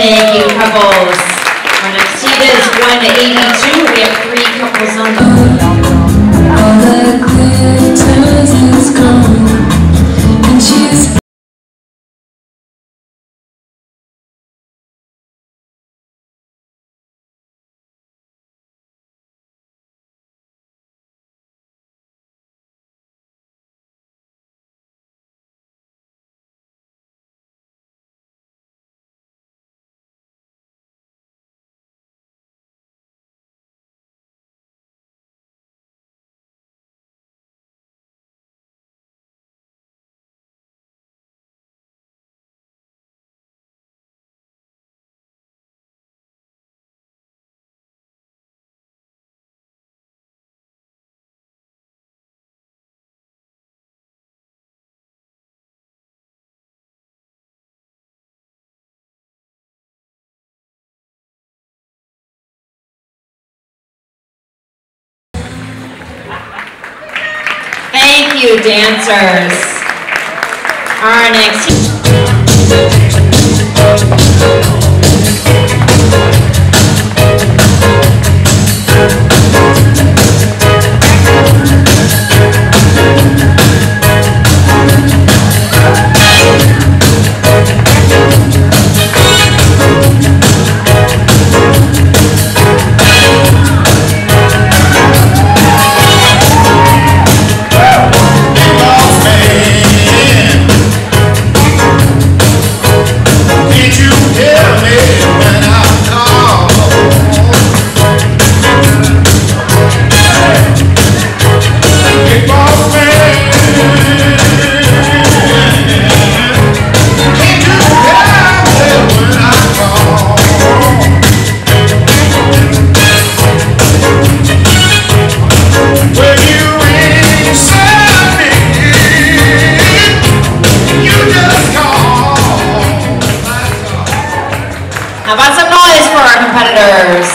Thank you, couples. Our next heat is 182. We have 3 couples on the all the glitters is gone, and she's Thank you, dancers. Our next How about some noise for our competitors?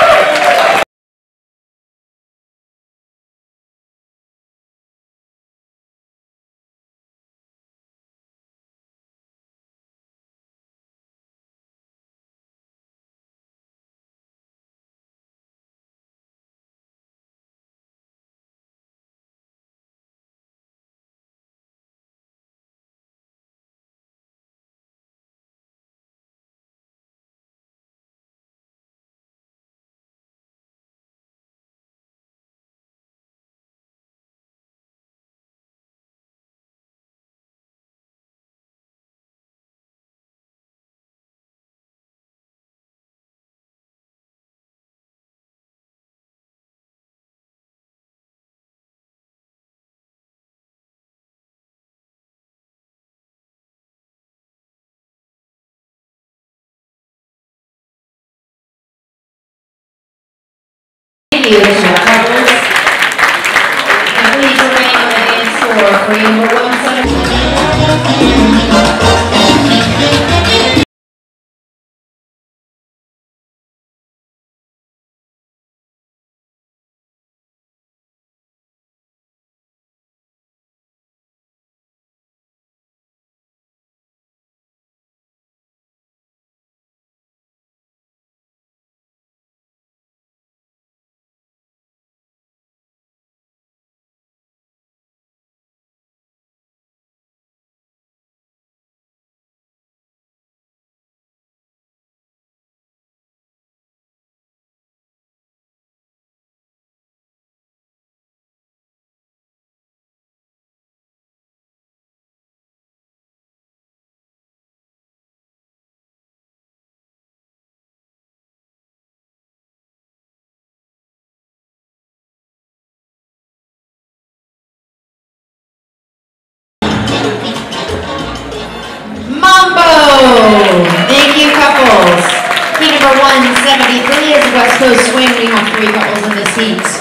Thank you, couples. And please remain on the dance floor for number 170. Thank you, couples. Heat number 173 is West Coast Swing. We have 3 couples in this heat.